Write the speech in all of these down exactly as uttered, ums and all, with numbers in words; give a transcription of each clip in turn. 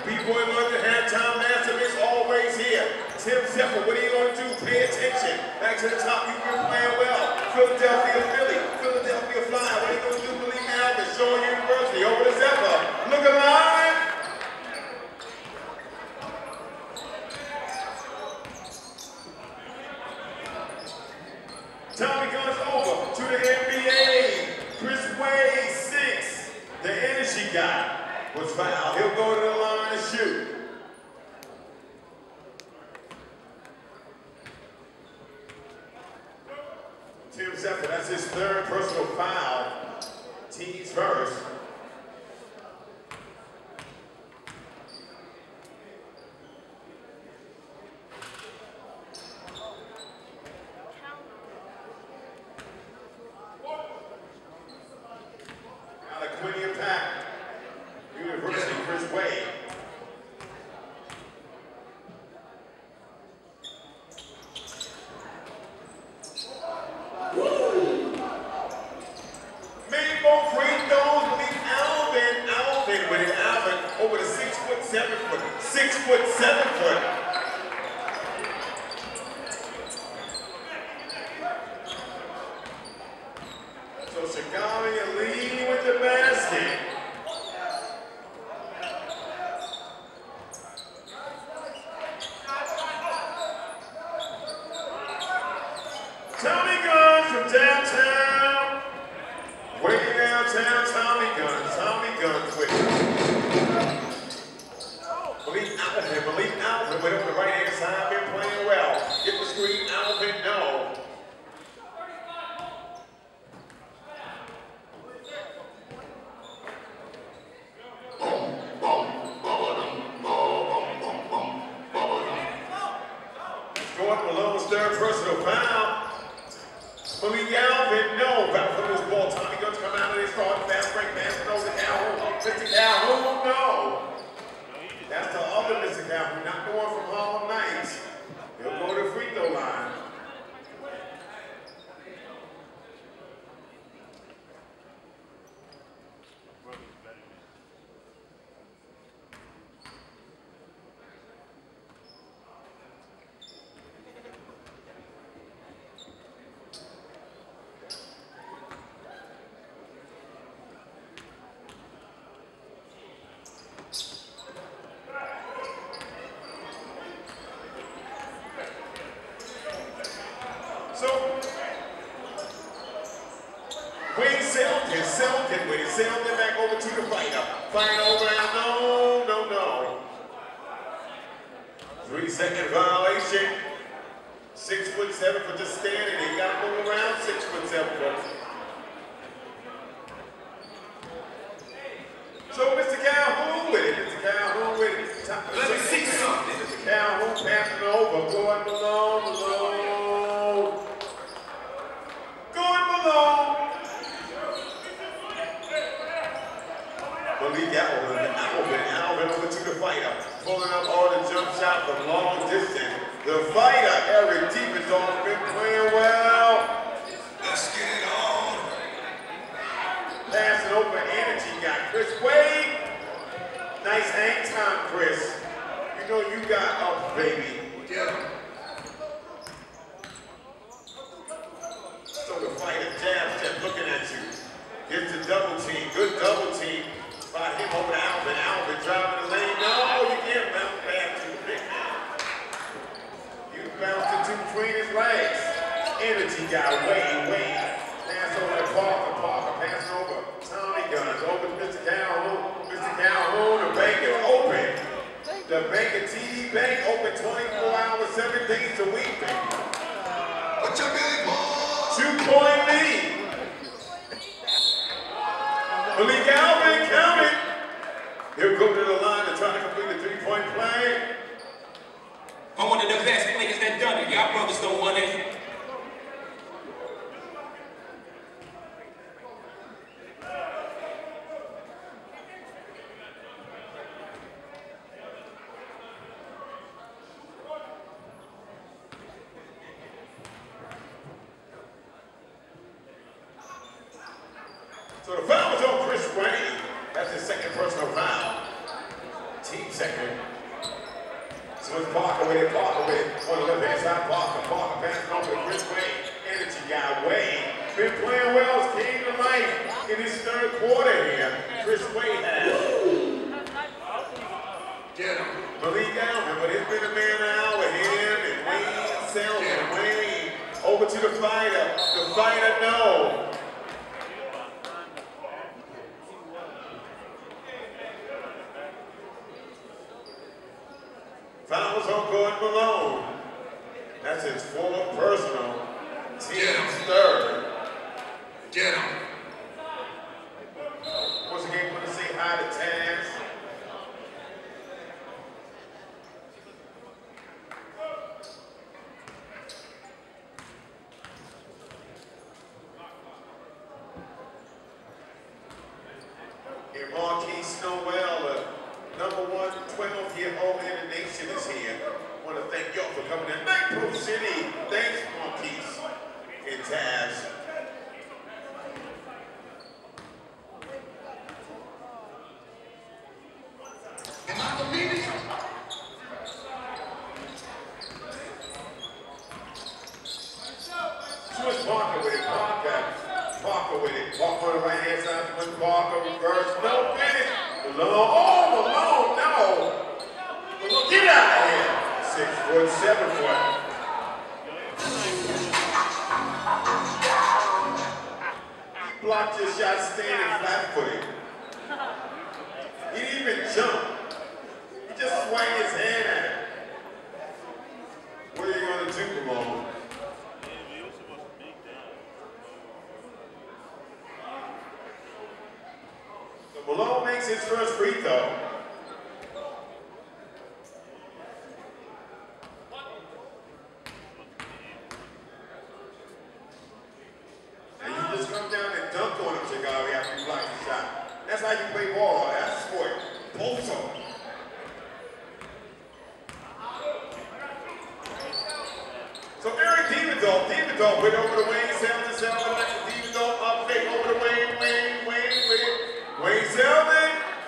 B-boy London halftime master mix always here. Tim Zephyr, what are you going to do? Pay attention. Back to the top, you've been playing well. Philadelphia, Philly, Philadelphia Fly. What are you going to do? Believe Alvin, Shaw University, over to Zephyr. Look alive. Tommie goes over to the N B A. Chris Wehye, six. The energy guy was fouled. He'll go to the line to shoot. Tim Zephyr, that's his third personal foul. Team's first. Out of Quinnipiac University, Chris Wehye. Six foot, seven foot. So Shigami leading with the basket. Tommie Guns from downtown. Way downtown, Tommie Guns. Tommie Guns with it. Malik Alvin, Malik Alvin went on the right hand side, been playing well. Get the screen, Alvin, no. Scored Malone's third personal foul. Malik Alvin, no. Back from this ball. Tommie Guns come out of this start. Fast break, passing over to Calhoun. Mister Calhoun, no. That's the other Mister Calhoun, not the one from Harlem Nights. He'll go to the free throw line. Selden, Selden with it. Selden back over to the fighter. Fight over now. No, no, no. Three second violation. Six foot seven for just standing. He got to move around. Six foot seven foot. So Mister Calhoun with it. Mister Calhoun with it. Top of the Let me see something. Mister Calhoun passing over. Going Malone, Malone. Going Malone. Malik Alvin, Alvin, Alvin over to the fighter. Pulling up all the jump shot from long distance. The fighter, Eric Devendorf, been playing well. Let's get it on. Passing open energy guy, Chris Wehye. Nice hang time, Chris. You know you got up, baby. Yeah. So the fighter jabs, just looking at you. Gets the double team, good double team. By him over to Alvin. Alvin driving the lane. No, you can't bounce back to the big man. You bounced into between his legs. Energy guy, Wehye, Wehye. Pass over to Parker. Parker pass over. Tommie Guns over to Mister Calhoun. Mister Calhoun, the bank is open. The bank of T D Bank open twenty-four hours, seven days a week, baby. What's your big ball? Two-point lead. Malik Alvin, count it. He'll go to the line to try to complete the three-point play. I'm one of the best players that done it. Y'all brothers don't want it. So the foul was on Chris Wehye. That's his second personal foul. Team second Smush Parker with it, Parker with it. On the left hand side, Parker, Parker passing over to Chris Wehye. Energy guy, Wehye. Been playing well as King of Life in his third quarter here. Chris Wehye has. Jenar. Malik Alvin, but it's been a man now with him and Wehye, Selden, Wehye. Over to the fighter. The fighter, no. Fouls on Gordon Malone. That's his fourth personal. Team's third. Jenar. Once again, want to say hi to Taz. And Marquis Snowell, the number one twelve-year-old in the nation, is here. I want to thank y'all for coming to Night Pro City. Thanks, Marquis and Taz. Am I believing it? Smush Parker with it, Parker. Parker with it. Parker on the right hand side. Smush Parker, reverse, no finish. Malone, oh, Malone, no. Malone, get out of here. Six foot, seven foot. He blocked your shot standing flat-footed. He didn't even jump. He just swung his hand at it. What are you going to do, Malone? So Malone makes his first free throw. And you just come down and dunk on him, Chicago, after you block the shot. That's how you play ball. That's sport. Both of them. So Eric Devendorf, Devendorf went over the Wehye, Selden, Selden, back to Devendorf, up fake over the Wehye, Wehye, Wehye, with it. Wehye, Selden.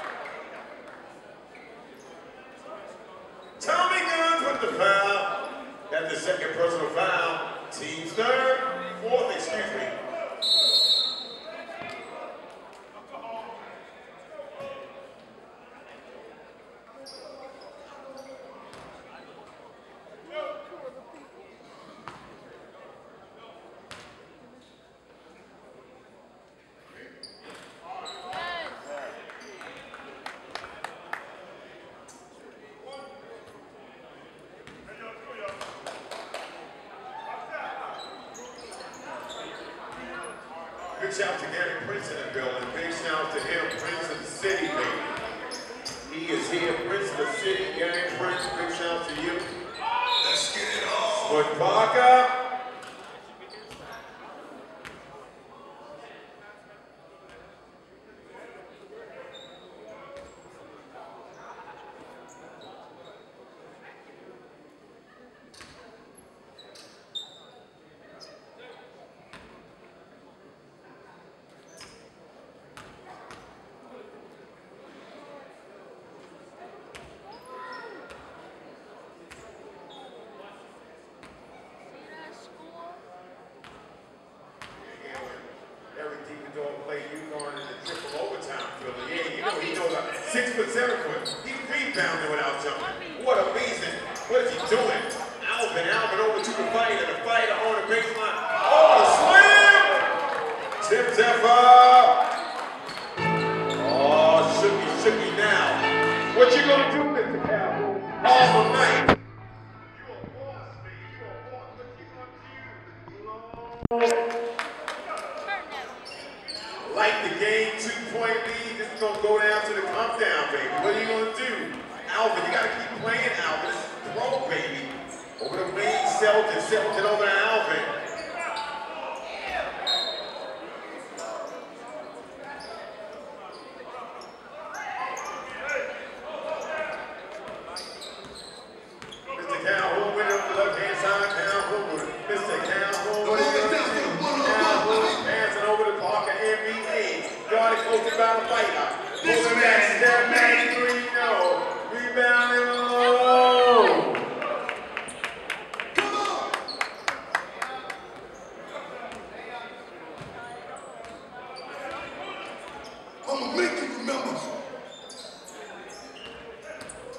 Tommie Guns with the foul. That's the second personal foul. Team's third, fourth, excuse me. Big shout to Gary Prince in the building. Big shout to him, Prince of the City, baby. He is here, Prince of the City, Gary Prince. Big shout to you. Let's get it on. Smush Parker. Six foot, seven foot. He's rebounding without jumping. What amazing. What is he doing? Alvin, Alvin over to the fighter. The fighter on the baseline. Oh, slam! Tip, tip up. Oh, shooky, shooky now. What you gonna do, Mister Calhoun? All the night. You a boss, man. You a boss. What you gonna do? Like the game, two-point lead. This is gonna go down to the come down, baby. What are you gonna do? Alvin, you gotta keep playing, Alvin. This is pro, baby. Over to Wehye, Selden, Selden over to Alvin. Mister Calhoun went up the left-hand side. Calhoun with it. Mister Calhoun, what are you gonna do? Calhoun passing over to Parker, M B A. Guarded close by the fighter. Pulling back, step back, three, no. Rebounding low.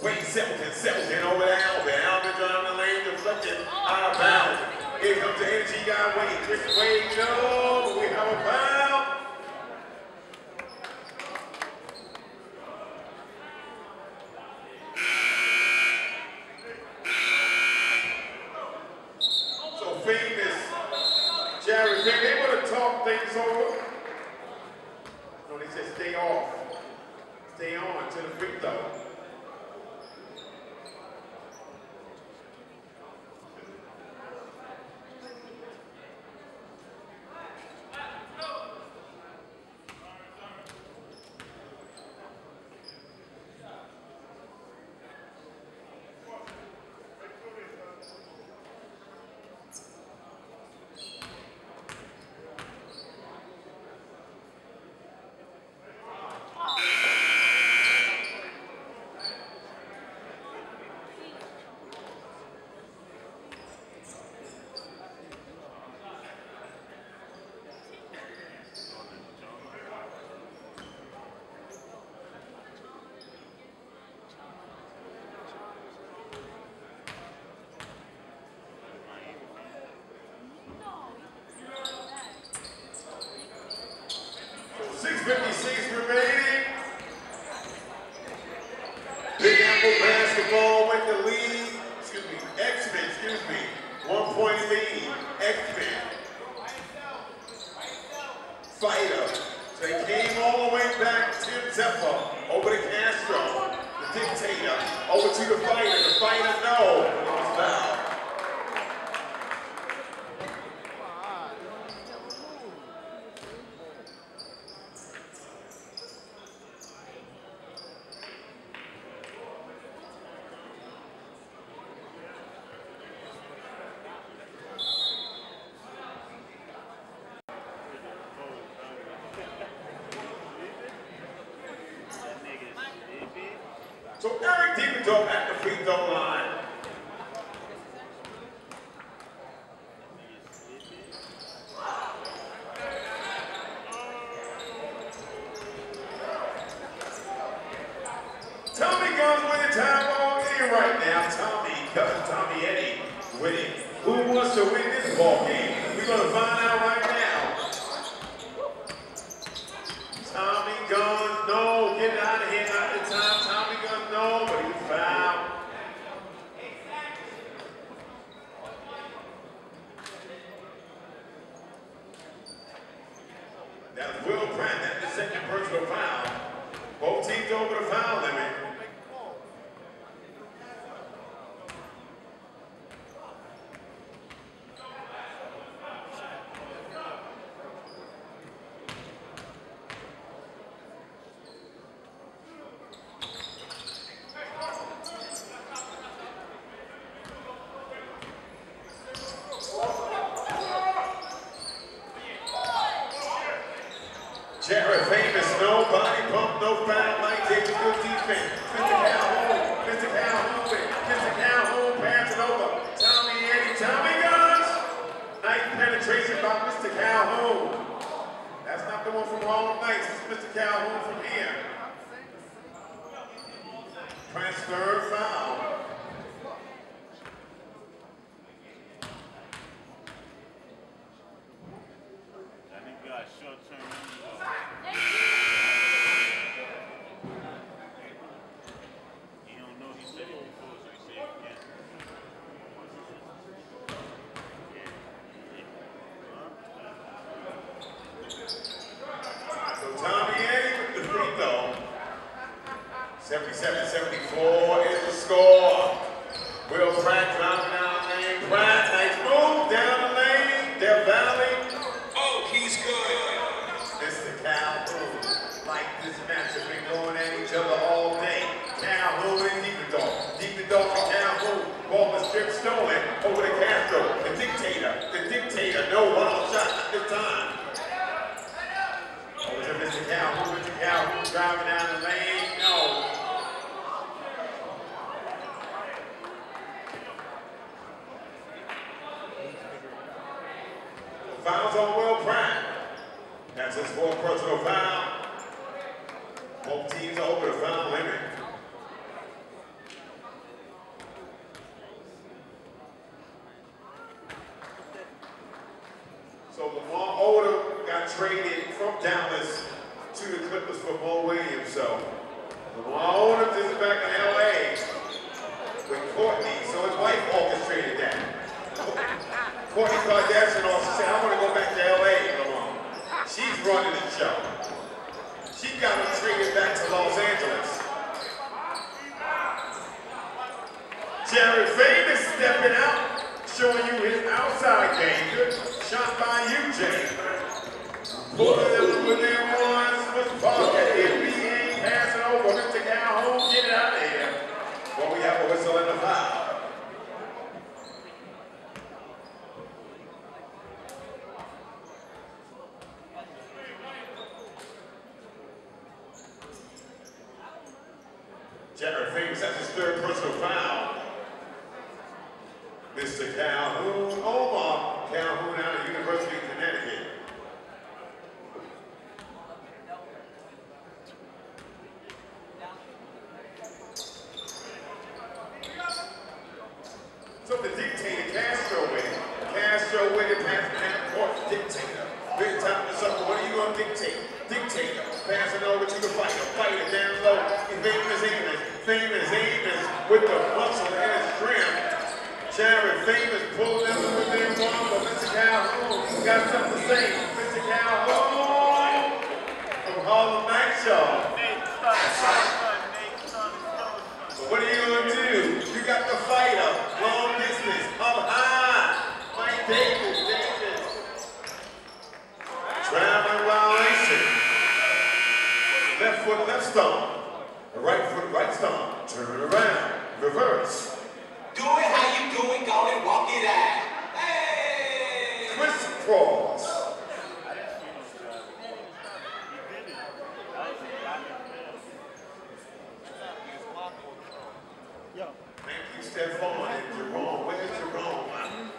Wehye, Selden, Selden over to Alvin. Alvin driving the lane, deflected out of bounds. Here comes the energy guy, Wehye. Chris Wehye, no, we have a foul. So famous Jerry, they want to talk things over. No, they said stay off. Stay on to the free throw. six fifty-six remaining. Big Apple basketball with the lead. Excuse me, X-Men, excuse me. One point lead. X-Men. Fighter. So they came all the way back. Tim Zephyr over to Castro. The dictator. Over to the fighter. The fighter, no. Foul. So Eric Devendorf at the free throw line. Tommie goes with the time ball game right now. Tommie, cousin Tommie Eddie winning. Who wants to win this ball game? We're going to find out right now. Tommie Guns, no, get out of here, not the time. Tommie Guns, no, but he's fouled. That's Will Pratt, that's the second personal foul. Both teams over the foul limit. Jared famous, no body pump, no foul, Mike takes good defense. Mister Calhoun, Mister Calhoun, Mister Calhoun, pass it over. Tommie Eddie, Tommie Guns. Nice penetration by Mister Calhoun. That's not the one from Harlem Nights, it's Mister Calhoun from here. Transfer foul. seventy-seven seventy-four is the score. Will Pratt driving down the lane. Pratt, nice move down the lane. Del Valley. Oh, he's good. Mister Calhoun. Like this match has been going at each other all day. Calhoun and Devendorf. Devendorf and Calhoun. Ball was strip stolen over to Castro. The dictator. The dictator. No wild shot at this time. Over to Mister Calhoun. Mister Calhoun driving down the lane. No. Fouls on Will Pratt. That's his fourth personal foul. Both teams are over the foul limit. So, Malone is back in L A with Courtney, so his wife orchestrated that. Courtney Kardashian also said, I want to go back to L A, Malone. She's running the show. She got him traded back to Los Angeles. Jared Famous stepping out, showing you his outside game. Good shot by you, James. Pulling them with their ones was pocket. If he ain't passing over, Mister Calhoun, get it out of here. Well, we have a whistle and a foul. Jared Famous has his third personal foul. Mister Calhoun, Omar Calhoun out of University of Connecticut. So the dictator, Castro with it. Castro with it, pass the half court, dictator. Big time to something. What are you going to dictate? Dictator. Passing over to the fighter. Fighter down low. Famous Amos. Famous Amos with the muscle and his strength. Jared Famous pulling them within one, but Mister Calhoun got something to say. Mister Calhoun from Harlem Night Show. What are you going to do? You got the fighter, long distance, up high. Mike Davis, Davis. Traveling violation. Left foot, left stomp. The right foot, right stomp. Turn it around. Reverse. Do it how you do it, go and walk it out. Hey! Twist cross. Thank you, Stephon and Jerome. Where's Jerome?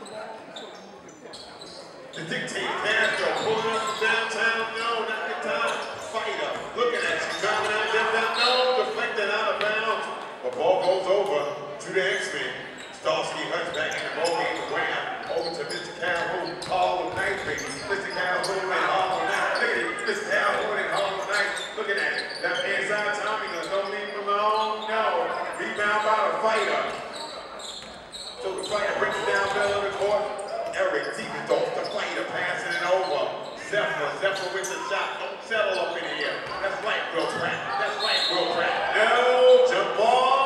The dictator, Castro, pulling up from downtown. No, not the time. Fighter, looking at you, driving out, left out. No, deflected out of bounds. The ball goes over to the X-Men. Starsky Hutch back in the ball game. Graham over to Mister Calhoun. All night, baby. Mister Calhoun and all night. Look at it. Mister Calhoun and all night. Look at that. Left hand side, Tommie goes, don't leave him alone. No. Rebound by the fighter. So the fighter brings it down middle of the court. Eric Devendorf, the fighter, passing it over. Zephyr, Zephyr with the shot. Don't settle up in here. That's right, Will Pratt. That's right, Will Pratt. No, jump ball.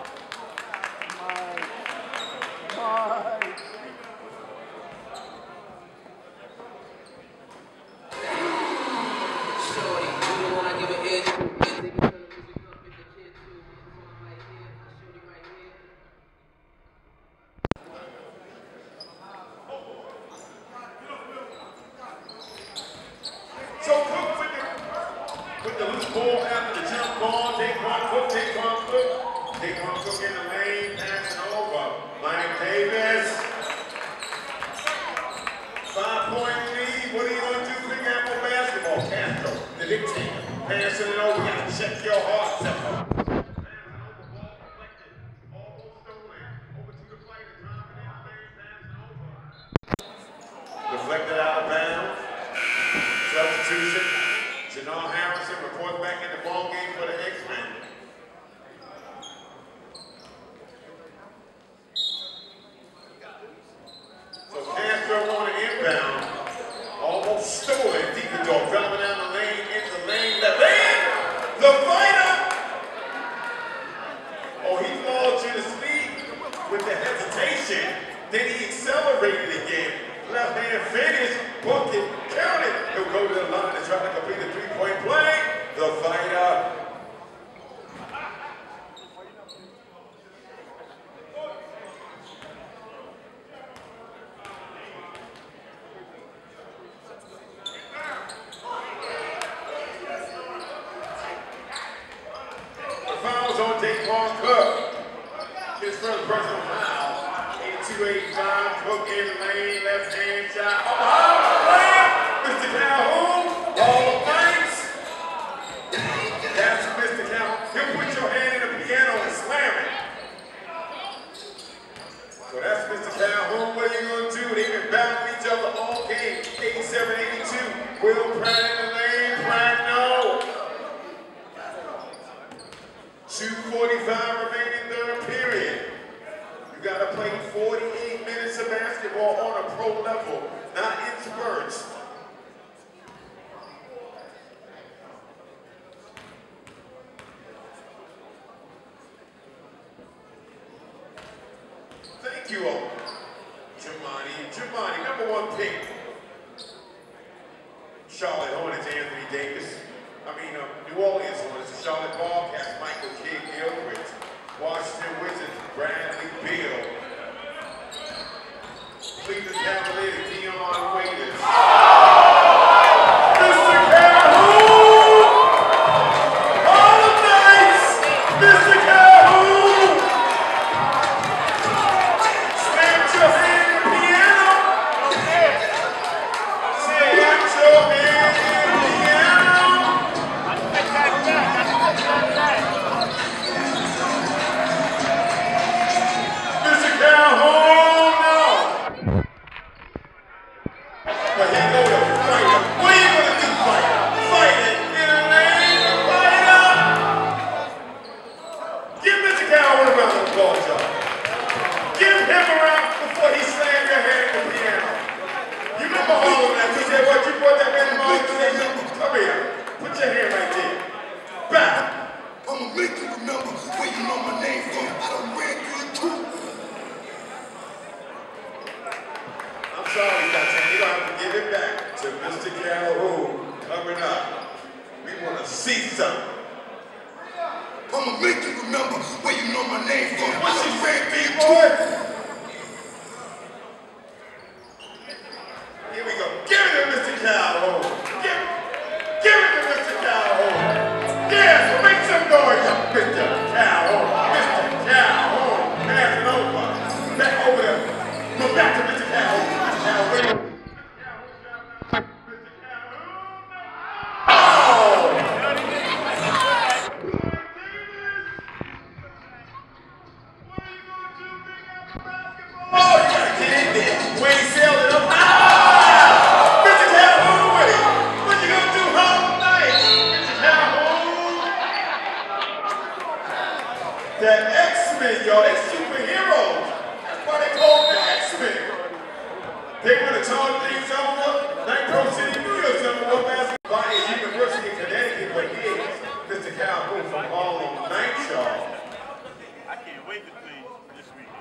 Passing it over, you gotta check your heart, Seton. Deflected out of bounds. Substitution. Jenar Harrison reports back in the ball game for the X-Men. So Castro on an inbound. Almost stolen. Devendorf driving down the lane. Lane, the man, the fighter. Oh, he followed to the speed with the hesitation. Then he accelerated again. Left hand finish, book it, count it. He'll go to the line and try to complete a three-point play. The fighter. His first personal foul. eighty-two eighty-five, hook in lane, left hand shot. Oh, Mister Calhoun, all the fights. That's Mister Calhoun. He'll put your hand in the piano and slam it. So that's Mister Calhoun. What are you going to do? They've been battling each other all game. eighty-seven eighty-two. Will Pratt in the lane. Pratt, no. two forty-five remaining third period. You got to play forty-eight minutes of basketball on a pro level, not in spurts. Thank you, Omar. Julian, Julian, number one pick. Charlotte Hornets, Anthony Davis. I mean, uh, New Orleans Hornets, Charlotte Bobcats, Michael Kidd Gilchrist. Washington Wizards, Bradley Beal. Cleveland Cavaliers, Dion Waiters. Mister Calhoun! All the nights! Mister Calhoun! Slam your hand in the piano! Slam your hand in the piano! Mister Calhoun, no! But he go to fight him. What are you gonna do, fight him? Fight it in the name of fight him! Give Mister Calhoun a round of applause, y'all. Give him a round before he slammed your hand in the piano. You remember all of that? You said what? You brought that man in my organization? Come here. Put your hand right there. Back. I'ma make you remember where you know my name from. I done ran through the truth. I'm sorry, Doctor. You don't have to give it back to Mister Calhoun coming up. We want to see something. I'ma make you remember where you know my name from. What's I his done ran name, through big the boy? truth. Here we go. Give it to Mister Calhoun. Give, give it to Mister Calhoun. Yes, make some noise up, Mister Calhoun. Mister Calhoun. Pass it over. Back over there. Go back to Mister Calhoun. Mister Calhoun. Oh, you gotta get in there. Wehye Selden up. Ah! Mister Calhoun, Wehye. What you gonna do home night? Mister Calhoun. The X-Men, y'all. They superheroes. That's why they call them the X-Men. They want to turn things over. Like Pro City, New York, something over basketball at University of Connecticut, but here, Mister Calhoun from Harlem Night, y'all. I can't wait to play this weekend.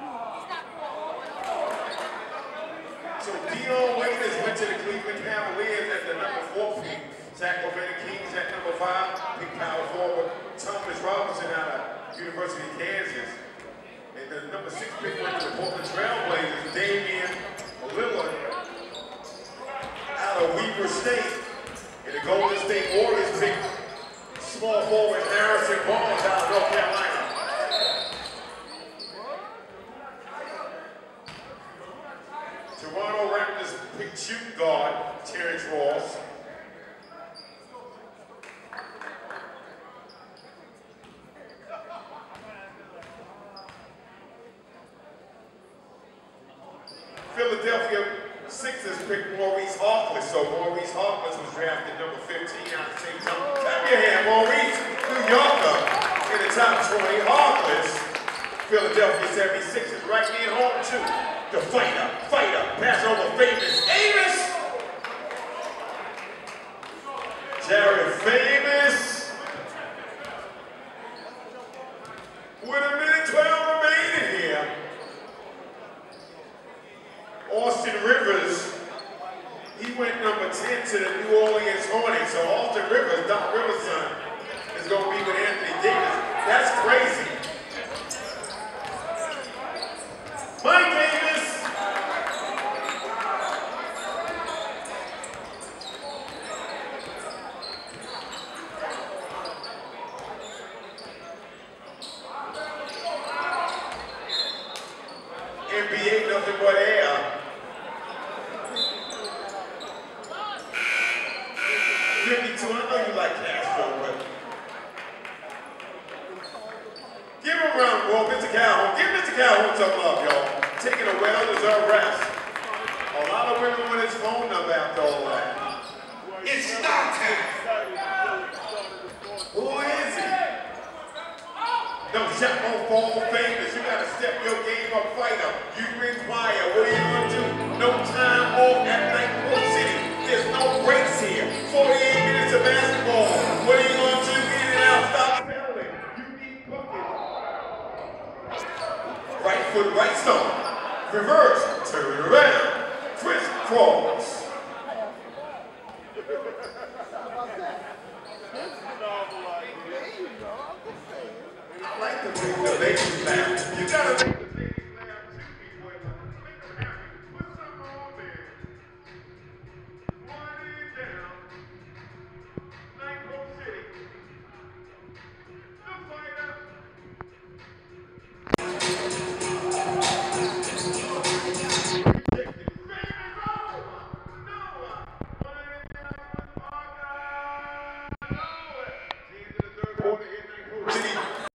So Dion Waiters went to the Cleveland Cavaliers at the number four pick. Sacramento Kings at number five. Big power forward Thomas Robinson out of University of Kansas. And the number six pick went to the Portland Trailblazers. Damian Lillard out of Weber State. And the Golden State Warriors picked small forward Harrison Barnes out of North Carolina. Toronto Raptors picked shooting guard Terrence Ross. Philadelphia Sixers picked Maurice Harkless, so Maurice Harkless was drafted number fifteen out of Seton. Clap your hand, Maurice, New Yorker, in the top twenty. Harkless, Philadelphia seventy-sixers, right near home too. The fighter, fighter, pass over Famous Amos. Jared Famous. With a minute twelve remaining here. Austin Rivers, he went number ten to the New Orleans Hornets. So Austin Rivers, Doc Rivers' son, is going to be with Anthony Davis. That's crazy. Mike Davis. N B A, nothing but air. fifty-two, I know you like Castro, but give him a round, boy, Mister Calhoun. Give Mister Calhoun some love, y'all. Taking a well-deserved rest. A lot of women want his phone number after all that. It's start time. Who is he? Them shot on fall fingers. You gotta step your game up, fighter. You require. What are you gonna do? No time off at Night City. There's no breaks here. forty-eight minutes of basketball. What are you gonna do? In and out. Stop fouling. You need buckets. Right foot, right stomach. Reverse. Turn it around. Crisscross. I like to bring the ladies back. You gotta